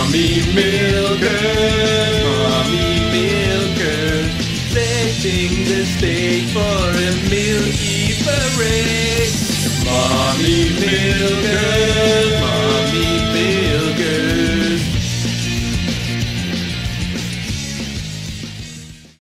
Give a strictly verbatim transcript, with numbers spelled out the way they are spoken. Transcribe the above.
Mommy milkers, mommy milkers, setting the stage for a milky parade. Mommy milkers.